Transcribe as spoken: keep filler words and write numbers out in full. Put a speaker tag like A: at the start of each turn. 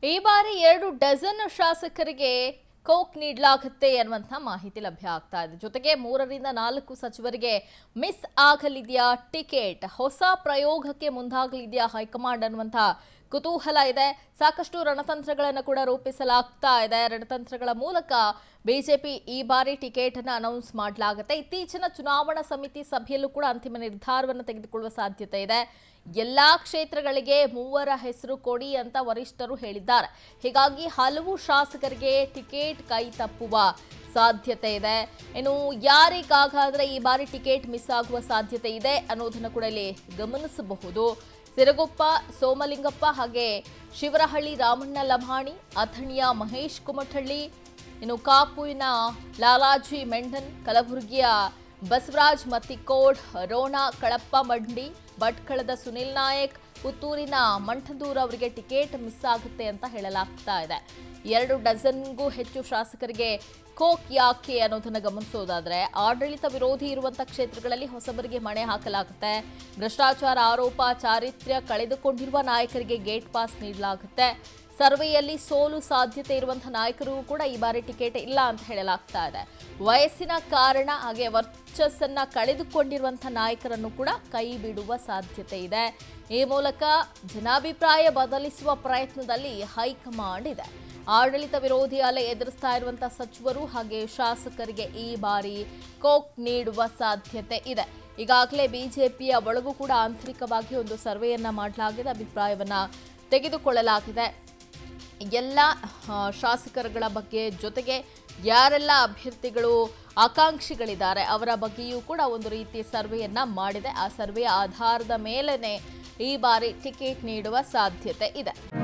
A: ಈ ಬಾರಿ ಎರಡು ಡಜನ್ ಶಾಸಕರಿಗೆ ಕೋಕ್ ನೀಡಲಾಗುತ್ತೆ ಅನ್ನುವಂತ ಮಾಹಿತಿ ಲಭ್ಯ ಆಗ್ತಾ ಇದೆ. ಜೊತೆಗೆ ಮೂರರಿಂದ ನಾಲ್ಕು ಸಚಿವರಿಗೆ ಮಿಸ್ ಆಗಲಿದೆಯಾ ಟಿಕೆಟ್, ಹೊಸ ಪ್ರಯೋಗಕ್ಕೆ ಮುಂದಾಗಲಿದೆಯಾ ಹೈಕಮಾಂಡ್ ಅನ್ನುವಂತ ಕುತೂಹಲ ಇದೆ. ಸಾಕಷ್ಟು ರಣತಂತ್ರಗಳನ್ನು ಕೂಡ ರೂಪಿಸಲಾಗ್ತಾ ಇದೆ. ರಣತಂತ್ರಗಳ ಮೂಲಕ ಬಿಜೆಪಿ ಈ ಬಾರಿ ಟಿಕೆಟ್ ಅನ್ನು ಅನೌನ್ಸ್ ಮಾಡಲಾಗುತ್ತೆ. ಇತ್ತೀಚಿನ ಚುನಾವಣಾ ಸಮಿತಿ ಸಭೆಯಲ್ಲೂ ಕೂಡ ಅಂತಿಮ ನಿರ್ಧಾರವನ್ನು ತೆಗೆದುಕೊಳ್ಳುವ ಸಾಧ್ಯತೆ ಇದೆ. ಎಲ್ಲಾ ಕ್ಷೇತ್ರಗಳಿಗೆ ಮೂವರ ಹೆಸರು ಕೊಡಿ ಅಂತ ವರಿಷ್ಠರು ಹೇಳಿದ್ದಾರೆ. ಹೀಗಾಗಿ ಹಲವು ಶಾಸಕರಿಗೆ ಟಿಕೆಟ್ ಕೈ ತಪ್ಪುವ ಸಾಧ್ಯತೆ ಇದೆ. ಇನ್ನು ಯಾರಿಗಾಗಾದ್ರೆ ಈ ಬಾರಿ ಟಿಕೆಟ್ ಮಿಸ್ ಆಗುವ ಸಾಧ್ಯತೆ ಇದೆ ಅನ್ನೋದನ್ನು ಕೂಡ ಇಲ್ಲಿ ಗಮನಿಸಬಹುದು. ಸಿರಗುಪ್ಪ ಸೋಮಲಿಂಗಪ್ಪ ಹಾಗೆ ಶಿವರಹಳ್ಳಿ ರಾಮಣ್ಣ ಲಮಾಣಿ, ಅಥಣಿಯ ಮಹೇಶ್ ಕುಮಠಳ್ಳಿ, ಇನ್ನು ಕಾಪುವಿನ ಲಾಲಾಜಿ ಮೆಂಡನ್, ಕಲಬುರಗಿಯ ಬಸವರಾಜ್ ಮತ್ತಿಕೋಡ್, ರೋಣ ಕಳಪ್ಪ ಮಂಡಿ, ಭಟ್ಕಳದ ಸುನಿಲ್ ನಾಯಕ್, ಪುತ್ತೂರಿನ ಮಂಠದೂರ್ ಅವರಿಗೆ ಟಿಕೆಟ್ ಮಿಸ್ ಆಗುತ್ತೆ ಅಂತ ಹೇಳಲಾಗ್ತಾ ಇದೆ. ಎರಡು ಡಜನ್ಗೂ ಹೆಚ್ಚು ಶಾಸಕರಿಗೆ ಕೋಕ್ ಯಾಕೆ ಅನ್ನೋದನ್ನು ಗಮನಿಸೋದಾದ್ರೆ, ಆಡಳಿತ ವಿರೋಧಿ ಇರುವಂತಹ ಕ್ಷೇತ್ರಗಳಲ್ಲಿ ಹೊಸಬರಿಗೆ ಮಣೆ ಹಾಕಲಾಗುತ್ತೆ. ಭ್ರಷ್ಟಾಚಾರ ಆರೋಪ, ಚಾರಿತ್ರ್ಯ ಕಳೆದುಕೊಂಡಿರುವ ನಾಯಕರಿಗೆ ಗೇಟ್ ಪಾಸ್ ನೀಡಲಾಗುತ್ತೆ. ಸರ್ವೆಯಲ್ಲಿ ಸೋಲು ಸಾಧ್ಯತೆ ಇರುವಂತಹ ನಾಯಕರು ಕೂಡ ಈ ಬಾರಿ ಟಿಕೆಟ್ ಇಲ್ಲ ಅಂತ ಹೇಳಲಾಗ್ತಾ ಇದೆ. ವಯಸ್ಸಿನ ಕಾರಣ ಹಾಗೆ ವರ್ಚಸ್ಸನ್ನ ಕಳೆದುಕೊಂಡಿರುವಂತಹ ನಾಯಕರನ್ನು ಕೂಡ ಕೈ ಬಿಡುವ ಸಾಧ್ಯತೆ ಇದೆ. ಈ ಮೂಲಕ ಜನಾಭಿಪ್ರಾಯ ಬದಲಿಸುವ ಪ್ರಯತ್ನದಲ್ಲಿ ಹೈಕಮಾಂಡ್ ಇದೆ. ಆಡಳಿತ ವಿರೋಧಿ ಅಲೆ ಎದುರಿಸ್ತಾ ಇರುವಂತಹ ಸಚಿವರು ಹಾಗೆ ಶಾಸಕರಿಗೆ ಈ ಬಾರಿ ಕೋಕ್ ನೀಡುವ ಸಾಧ್ಯತೆ ಇದೆ. ಈಗಾಗಲೇ ಬಿಜೆಪಿಯ ಒಳಗೂ ಕೂಡ ಆಂತರಿಕವಾಗಿ ಒಂದು ಸರ್ವೆಯನ್ನ ಮಾಡಲಾಗಿದೆ, ಅಭಿಪ್ರಾಯವನ್ನ ತೆಗೆದುಕೊಳ್ಳಲಾಗಿದೆ. ಎಲ್ಲ ಶಾಸಕರುಗಳ ಬಗ್ಗೆ ಜೊತೆಗೆ ಯಾರೆಲ್ಲ ಅಭ್ಯರ್ಥಿಗಳು ಆಕಾಂಕ್ಷಿಗಳಿದ್ದಾರೆ ಅವರ ಬಗ್ಗೆಯೂ ಕೂಡ ಒಂದು ರೀತಿ ಸರ್ವೆಯನ್ನ ಮಾಡಿದೆ. ಆ ಸರ್ವೆಯ ಆಧಾರದ ಮೇಲೆನೆ ಈ ಬಾರಿ ಟಿಕೆಟ್ ನೀಡುವ ಸಾಧ್ಯತೆ ಇದೆ.